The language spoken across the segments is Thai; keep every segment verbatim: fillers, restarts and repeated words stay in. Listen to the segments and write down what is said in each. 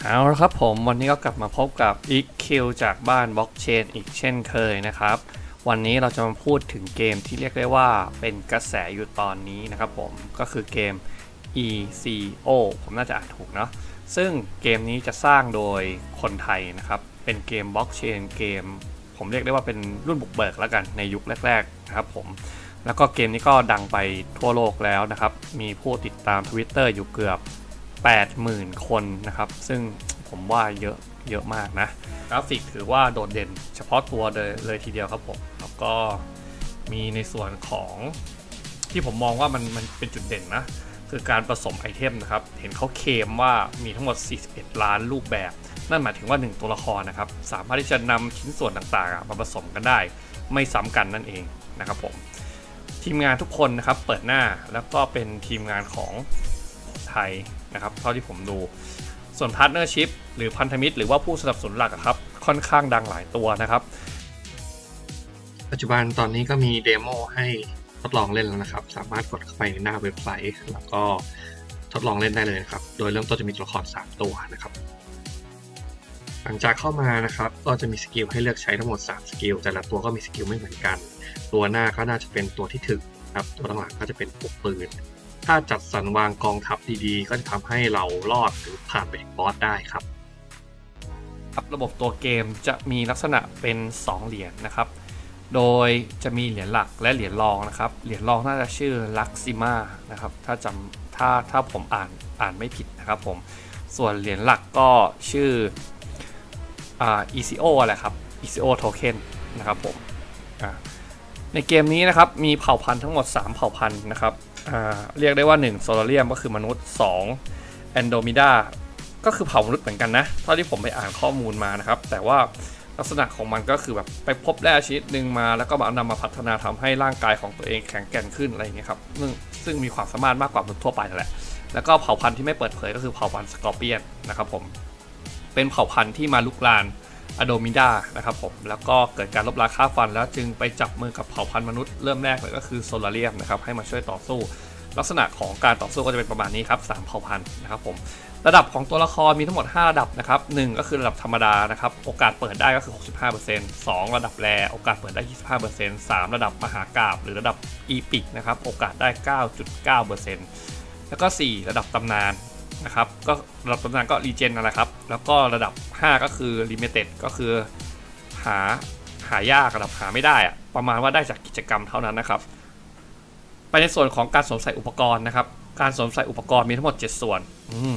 เอาละครับผมวันนี้ก็กลับมาพบกับ อี คิว จากบ้านบล็อกเชนอีกเช่นเคยนะครับวันนี้เราจะมาพูดถึงเกมที่เรียกได้ว่าเป็นกระแสอยู่ตอนนี้นะครับผมก็คือเกม อี ซี โอ ผมน่าจะอ่านถูกเนาะซึ่งเกมนี้จะสร้างโดยคนไทยนะครับเป็นเกมบล็อกเชนเกมผมเรียกได้ว่าเป็นรุ่นบุกเบิกแล้วกันในยุคแรกๆนะครับผมแล้วก็เกมนี้ก็ดังไปทั่วโลกแล้วนะครับมีผู้ติดตาม Twitter อยู่เกือบแปดหมื่น คนนะครับซึ่งผมว่าเยอะเยอะมากนะกราฟิกถือว่าโดดเด่นเฉพาะตัวเลยเลยทีเดียวครับผมแล้วก็มีในส่วนของที่ผมมองว่ามันมันเป็นจุดเด่นนะคือการผสมไอเทมนะครับเห็นเขาเคลมว่ามีทั้งหมดสี่สิบเอ็ดล้านรูปแบบนั่นหมายถึงว่าหนึ่งตัวละครนะครับสามารถที่จะนำชิ้นส่วนต่างๆมาผสมกันได้ไม่ซ้ำกันนั่นเองนะครับผมทีมงานทุกคนนะครับเปิดหน้าแล้วก็เป็นทีมงานของไทยนะครับเท่าที่ผมดูส่วนพาร์ทเนอร์ชิพหรือพันธมิตรหรือว่าผู้สนับสนุนหลักครับค่อนข้างดังหลายตัวนะครับปัจจุบันตอนนี้ก็มีเดโมให้ทดลองเล่นแล้วนะครับสามารถกดเข้าไปในหน้าเว็บไซต์แล้วก็ทดลองเล่นได้เลยนะครับโดยเริ่มต้นจะมีตัวละครสามตัวนะครับหลังจากเข้ามานะครับก็จะมีสกิลให้เลือกใช้ทั้งหมดสามสกิลแต่ละตัวก็มีสกิลไม่เหมือนกันตัวหน้าก็น่าจะเป็นตัวที่ถึกครับตัวหลังๆก็จะเป็นพวกปืนถ้าจัดสรรวางกองทัพดีๆก็จะทำให้เรารอดหรือผ่านไปถึงบอสได้ครับระบบตัวเกมจะมีลักษณะเป็นสองเหรียญนะครับโดยจะมีเหรียญหลักและเหรียญรองนะครับเหรียญรองน่าจะชื่อลักซิมานะครับถ้าจำถ้าถ้าผมอ่านอ่านไม่ผิดนะครับผมส่วนเหรียญหลักก็ชื่ออ่า อี ซี โอ อะไรครับ อี ซี โอ Token นะครับผมในเกมนี้นะครับมีเผ่าพันธุ์ทั้งหมดสามเผ่าพันธุ์นะครับเรียกได้ว่าหนึ่งโซลาเรียมก็คือมนุษย์สองแอนโดมิดาก็คือเผ่ามนุษย์เหมือนกันนะเท่าที่ผมไปอ่านข้อมูลมานะครับแต่ว่าลักษณะของมันก็คือแบบไปพบแร่ชนิดหนึ่งมาแล้วก็มานำมาพัฒนาทำให้ร่างกายของตัวเองแข็งแกร่งขึ้นอะไรอย่างเงี้ยครับซึ่งซึ่งมีความสามารถมากกว่ามนุษย์ทั่วไปนั่นแหละแล้วก็เผ่าพันธุ์ที่ไม่เปิดเผยก็คือเผ่าพันธุ์สกอร์เปียนนะครับผมเป็นเผ่าพันธุ์ที่มาลุกลานอะโดมิดานะครับผมแล้วก็เกิดการลบราฆ่าฟันแล้วจึงไปจับมือกับเผ่าพันธุ์มนุษย์เริ่มแรกเลยก็คือโซลาเรียมนะครับให้มาช่วยต่อสู้ลักษณะของการต่อสู้ก็จะเป็นประมาณนี้ครับสามเผ่าพันธุ์นะครับผมระดับของตัวละครมีทั้งหมดห้าระดับนะครับหนึ่งก็คือระดับธรรมดานะครับโอกาสเปิดได้ก็คือ หกสิบห้าเปอร์เซ็นต์ สองระดับแรโอกาสเปิดได้ ยี่สิบห้าเปอร์เซ็นต์ สามระดับมหากาพย์หรือระดับอีพิกนะครับโอกาสได้ เก้าจุดเก้าเปอร์เซ็นต์ แล้วก็สี่ระดับตำนานนะครับก็ระดับตำนานก็รีเจนนั่นแหละครับแล้วก็ระดับห้าก็คือลิมิเต็ดก็คือหาหายากระดับหาไม่ได้อะประมาณว่าได้จากกิจกรรมเท่านั้นนะครับไปในส่วนของการสวมใส่อุปกรณ์นะครับการสวมใส่อุปกรณ์มีทั้งหมดเจ็ดส่วน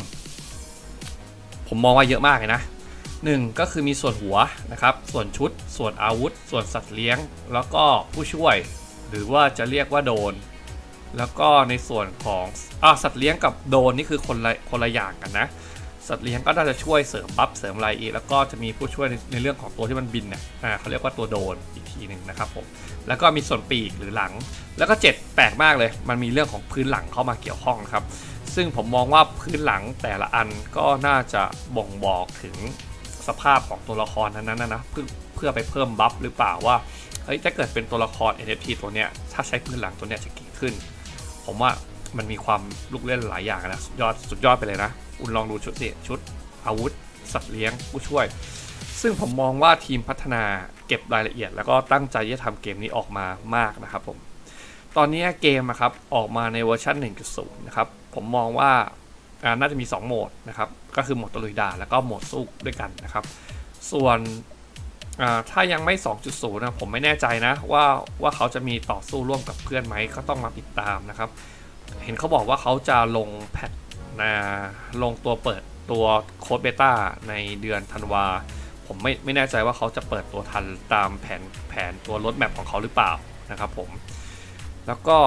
ผมมองว่าเยอะมากเลยนะหนึ่งก็คือมีส่วนหัวนะครับส่วนชุดส่วนอาวุธส่วนสัตว์เลี้ยงแล้วก็ผู้ช่วยหรือว่าจะเรียกว่าโดนแล้วก็ในส่วนของอ่าสัตว์เลี้ยงกับโดนนี่คือคนละคนละอย่างกันนะสัตว์เลี้ยงก็น่าจะช่วยเสริมบัฟเสริมอะไรอีกแล้วก็จะมีผู้ช่วยใน, ในเรื่องของตัวที่มันบินเนี่ยอ่าเขาเรียกว่าตัวโดนอีกทีหนึ่งนะครับผมแล้วก็มีส่วนปีกหรือหลังแล้วก็เจ็ดแปลกมากเลยมันมีเรื่องของพื้นหลังเข้ามาเกี่ยวข้องครับซึ่งผมมองว่าพื้นหลังแต่ละอันก็น่าจะบ่งบอกถึงสภาพของตัวละครนั้นนะนะเพื่อเพื่อไปเพิ่มบัฟหรือเปล่าว่าเฮ้ยถ้าเกิดเป็นตัวละคร เอ็น เอฟ ที ตัวเนี้ยถ้าใช้พื้นหลังตัวเนี้ยจะเก่งขึ้นผมว่ามันมีความลูกเล่นหลายอย่างนะสุดยอดสุดยอดไปเลยนะคุณลองดูชุดสิชุดอาวุธสัตว์เลี้ยงผู้ช่วยซึ่งผมมองว่าทีมพัฒนาเก็บรายละเอียดแล้วก็ตั้งใจจะทำเกมนี้ออกมามากนะครับผมตอนนี้เกมนะครับออกมาในเวอร์ชัน หนึ่งจุดศูนย์ นะครับผมมองว่าน่าจะมีสองโหมดนะครับก็คือโหมดตะลุยด่านแล้วก็โหมดสู้ด้วยกันนะครับส่วนถ้ายังไม่ สองจุดศูนย์ นะผมไม่แน่ใจนะว่าว่าเขาจะมีต่อสู้ร่วมกับเพื่อนไหมก็ต้องมาติดตามนะครับเห็นเขาบอกว่าเขาจะลงแพทลงตัวเปิดตัวโค้ดเบต้าในเดือนธันวาผมไม่ไม่แน่ใจว่าเขาจะเปิดตัวทันตามแผนแผนตัวรถแมพของเขาหรือเปล่านะครับผมแล้วก็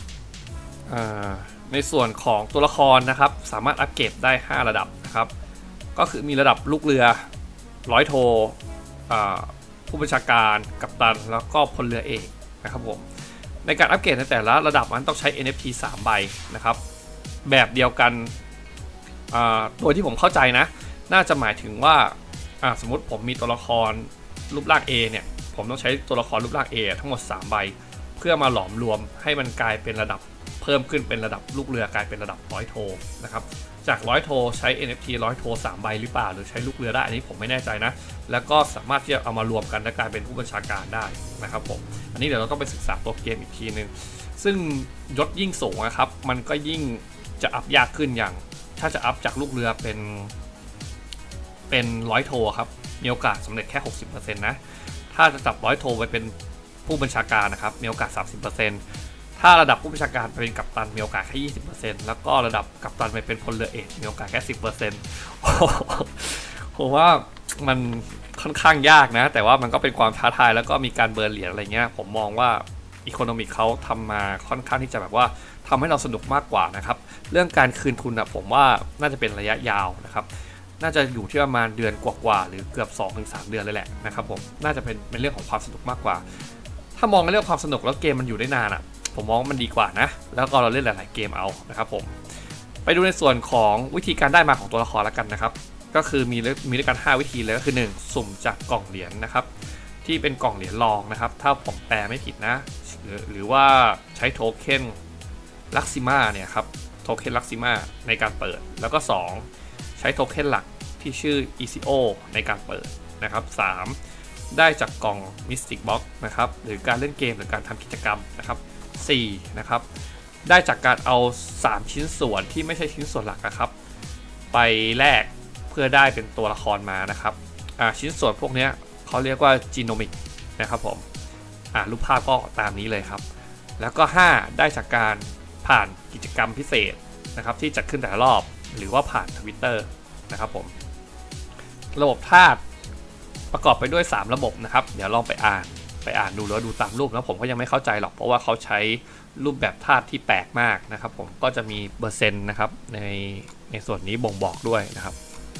ในส่วนของตัวละครนะครับสามารถอัปเกรดได้ห้าระดับนะครับก็คือมีระดับลูกเรือร้อยโทผู้บัญชาการกัปตันแล้วก็พลเรือเอกนะครับผมในการอัปเกรดในแต่ละระดับมันต้องใช้ เอ็น เอฟ ที สามใบนะครับแบบเดียวกันโดยที่ผมเข้าใจนะน่าจะหมายถึงว่าสมมติผมมีตัวละครรูปร่าง A เนี่ยผมต้องใช้ตัวละครรูปร่าง A ทั้งหมดสามใบเพื่อมาหลอมรวมให้มันกลายเป็นระดับเพิ่มขึ้นเป็นระดับลูกเรือกลายเป็นระดับร้อยโทนะครับจากร้อยโทใช้ เอ็น เอฟ ที ร้อยโทสามใบหรือเปล่าหรือใช้ลูกเรือได้อันนี้ผมไม่แน่ใจนะแล้วก็สามารถที่จะเอามารวมกันและกลายเป็นผู้บัญชาการได้นะครับผมอันนี้เดี๋ยวเราต้องไปศึกษาตัวเกมอีกทีนึงซึ่งยศยิ่งสูงนะครับมันก็ยิ่งจะอัพยากขึ้นอย่างถ้าจะอัพจากลูกเรือเป็นเป็นร้อยโทครับมีโอกาสสำเร็จแค่ หกสิบเปอร์เซ็นต์ นะถ้าจะจับร้อยโทไปเป็นผู้บัญชาการนะครับมีโอกาส สามสิบเปอร์เซ็นต์ ถ้าระดับผู้บัญชาการไปเป็นกัปตันมีโอกาสแค่ ยี่สิบเปอร์เซ็นต์ แล้วก็ระดับกัปตันไปเป็นพลเรือเอกมีโอกาสแค่ สิบเปอร์เซ็นต์ ผมว่ามันค่อนข้างยากนะแต่ว่ามันก็เป็นความท้าทายแล้วก็มีการเบิร์นเหรียญอะไรเงี้ยผมมองว่าอีโคโนมิกเขาทำมาค่อนข้างที่จะแบบว่าทำให้เราสนุกมากกว่านะครับเรื่องการคืนทุนนะผมว่าน่าจะเป็นระยะยาวนะครับน่าจะอยู่ที่ประมาณเดือนกว่าๆหรือเกือบ สองถึงสาม เดือนเลยแหละนะครับผมน่าจะเป็นเป็นเรื่องของความสนุกมากกว่าถ้ามองในเรื่องความสนุกแล้วเกมมันอยู่ได้นานอ่ะผมมองว่ามันดีกว่านะแล้วก็เราเล่นหลายๆเกมเอานะครับผมไปดูในส่วนของวิธีการได้มาของตัวละครแล้วกันนะครับก็คือมีมีด้วยกันห้าวิธีเลยก็คือหนึ่งสุ่มจากกล่องเหรียญ นะครับที่เป็นกล่องเหรียญรองนะครับถ้าผมแปลไม่ผิดนะหรือหรือว่าใช้โทเค็นลักซิม่าเนี่ยครับโทเค็นลักซิม่าในการเปิดแล้วก็สองใช้โทเค็นหลักที่ชื่อ อี ซี โอ ในการเปิดนะครับสามได้จากกล่อง Mystic Box นะครับหรือการเล่นเกมหรือการทำกิจกรรมนะครับสี่นะครับได้จากการเอาสามชิ้นส่วนที่ไม่ใช่ชิ้นส่วนหลักนะครับไปแลกเพื่อได้เป็นตัวละครมานะครับชิ้นส่วนพวกนี้เขาเรียกว่าจีโนมิกนะครับผมรูปภาพก็ตามนี้เลยครับแล้วก็ห้าได้จากการผ่านกิจกรรมพิเศษนะครับที่จัดขึ้นแต่ละรอบหรือว่าผ่าน Twitter นะครับผมระบบธาตุประกอบไปด้วยสามระบบนะครับเดี๋ยวลองไปอ่านไปอ่านดูหรือดูตามรูปนะผมก็ยังไม่เข้าใจหรอกเพราะว่าเขาใช้รูปแบบธาตุที่แปลกมากนะครับผมก็จะมีเปอร์เซ็นต์นะครับในในส่วนนี้บ่งบอกด้วยนะครับ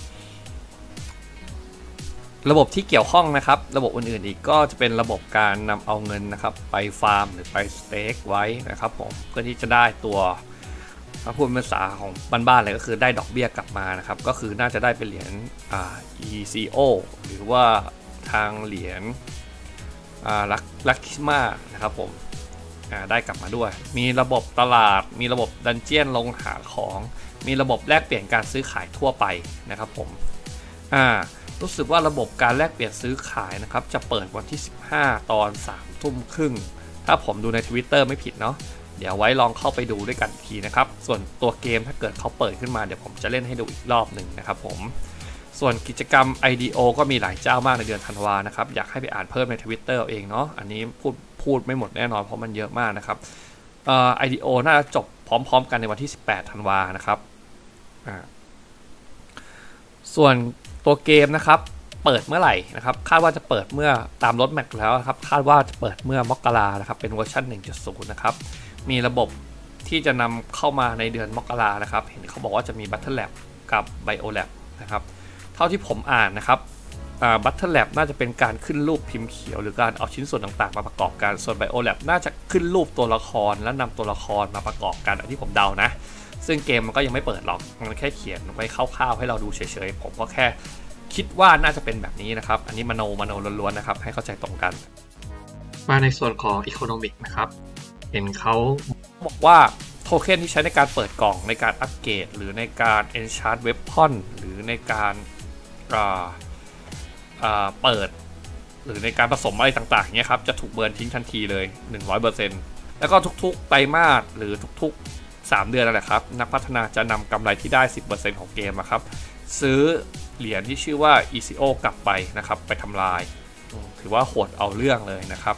ระบบที่เกี่ยวข้องนะครับระบบอื่นๆอีกก็จะเป็นระบบการนำเอาเงินนะครับไปฟาร์มหรือไปสเต็กไว้นะครับผมเพื่อที่จะได้ตัวถ้าพูดภาษาของบ้านๆเลยก็คือได้ดอกเบี้ยกลับมานะครับก็คือน่าจะได้เป็นเหรียญ อี ซี โอ หรือว่าทางเหรียญลักลักคิมานะครับผมได้กลับมาด้วยมีระบบตลาดมีระบบดันเจียนลงหาของมีระบบแลกเปลี่ยนการซื้อขายทั่วไปนะครับผมอ่ารู้สึกว่าระบบการแลกเปลี่ยนซื้อขายนะครับจะเปิดวันที่สิบห้าตอนสามทุ่มครึ่งถ้าผมดูใน Twitter ไม่ผิดเนาะเดี๋ยวไว้ลองเข้าไปดูด้วยกันอีกทีนะครับส่วนตัวเกมถ้าเกิดเขาเปิดขึ้นมาเดี๋ยวผมจะเล่นให้ดูอีกรอบหนึ่งนะครับผมส่วนกิจกรรม ไอ ดี โอ ก็มีหลายเจ้ามากในเดือนธันวานะครับอยากให้ไปอ่านเพิ่มใน Twitter เองเนาะอันนี้พูดพูดไม่หมดแน่นอนเพราะมันเยอะมากนะครับเอ่อ ไอ ดี โอ น่าจะจบพร้อมๆกันในวันที่สิบแปดธันวานะครับอ่าส่วนตัวเกมนะครับเปิดเมื่อไหร่นะครับคาดว่าจะเปิดเมื่อตามรถแมพแล้วครับคาดว่าจะเปิดเมื่อมกรานะครับเป็นเวอร์ชัน หนึ่งจุดศูนย์ นะครับมีระบบที่จะนำเข้ามาในเดือนมกรานะครับเห็นเขาบอกว่าจะมี Battle Lab กับ Bio Lab นะครับเท่าที่ผมอ่านนะครับอ่า Battle Lab น่าจะเป็นการขึ้นรูปพิมพ์เขียวหรือการเอาชิ้นส่วนต่างๆมาประกอบกันส่วน Bio Lab น่าจะขึ้นรูปตัวละครและนำตัวละครมาประกอบกันอันที่ผมเดานะซึ่งเกมมันก็ยังไม่เปิดหรอกมันแค่เขียนไว้คร่าวๆให้เราดูเฉยๆผมก็แค่คิดว่าน่าจะเป็นแบบนี้นะครับอันนี้มโนมโนล้วนๆนะครับให้เข้าใจตรงกันมาในส่วนของ Economic นะครับเห็นเขาบอกว่าโทเค็นที่ใช้ในการเปิดกล่องในการอัปเกรดหรือในการ Enchant Weapon หรือในการเปิดหรือในการผสมอะไรต่างๆเนี่ยครับจะถูกเบิร์นทิ้งทันทีเลย หนึ่งร้อยเปอร์เซ็นต์ แล้วก็ทุกๆไตรมาสหรือทุกๆสามเดือนนั่นแหละครับนักพัฒนาจะนำกำไรที่ได้ สิบเปอร์เซ็นต์ ของเกมครับซื้อเหรียญที่ชื่อว่า อี ซี โอ กลับไปนะครับไปทำลายถือว่าโหดเอาเรื่องเลยนะครับ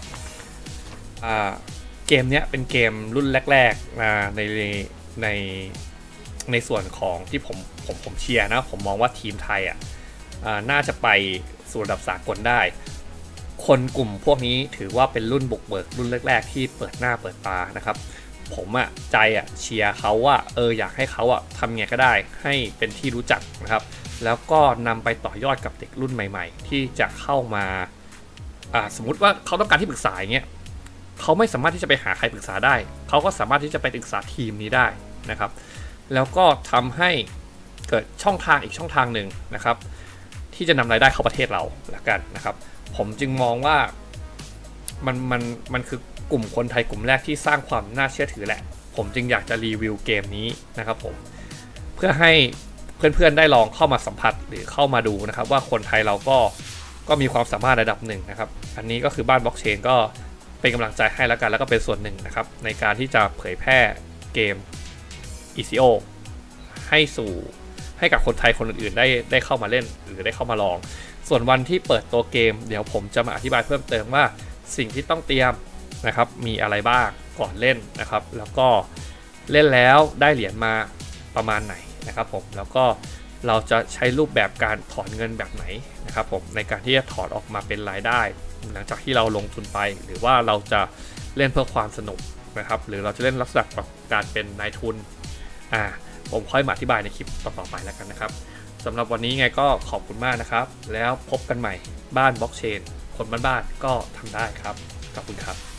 เกมนี้เป็นเกมรุ่นแรกๆในในในส่วนของที่ผมผมผมเชียร์นะผมมองว่าทีมไทยอ่ะน่าจะไปสู่ระดับสากลได้คนกลุ่มพวกนี้ถือว่าเป็นรุ่นบุกเบิกรุ่นแรกๆที่เปิดหน้าเปิดตานะครับผมอ่ะใจอ่ะเชียร์เขาว่าเอออยากให้เขาอ่ะทำไงก็ได้ให้เป็นที่รู้จักนะครับแล้วก็นำไปต่อยอดกับเด็กรุ่นใหม่ๆที่จะเข้ามาสมมุติว่าเขาต้องการที่ปรึกษาอย่างเงี้ยเขาไม่สามารถที่จะไปหาใครปรึกษาได้เขาก็สามารถที่จะไปปรึกษาทีมนี้ได้นะครับแล้วก็ทำให้เกิดช่องทางอีกช่องทางหนึ่งนะครับที่จะนำรายได้เข้าประเทศเราละกันนะครับผมจึงมองว่ามันมันมันคือกลุ่มคนไทยกลุ่มแรกที่สร้างความน่าเชื่อถือแหละผมจึงอยากจะรีวิวเกมนี้นะครับผมเพื่อให้เพื่อนๆได้ลองเข้ามาสัมผัสหรือเข้ามาดูนะครับว่าคนไทยเราก็ก็มีความสามารถระดับหนึ่งนะครับอันนี้ก็คือบ้านบล็อกเชนก็เป็นกำลังใจให้แล้วกันแล้วก็เป็นส่วนหนึ่งนะครับในการที่จะเผยแพร่เกม อี ซี โอ ให้สู่ให้กับคนไทยคนอื่นๆได้ได้เข้ามาเล่นหรือได้เข้ามาลองส่วนวันที่เปิดตัวเกมเดี๋ยวผมจะมาอธิบายเพิ่มเติมว่าสิ่งที่ต้องเตรียมนะครับมีอะไรบ้างก่อนเล่นนะครับแล้วก็เล่นแล้วได้เหรียญมาประมาณไหนนะครับผมแล้วก็เราจะใช้รูปแบบการถอนเงินแบบไหนนะครับผมในการที่จะถอนออกมาเป็นรายได้หลังจากที่เราลงทุนไปหรือว่าเราจะเล่นเพื่อความสนุกนะครับหรือเราจะเล่นลักษณะแบบการเป็นนายทุนอ่าผมค่อยมาอธิบายในคลิปต่อๆไปแล้วกันนะครับสำหรับวันนี้ไงก็ขอบคุณมากนะครับแล้วพบกันใหม่บ้านบล็อกเชนคนบ้านๆก็ทำได้ครับขอบคุณครับ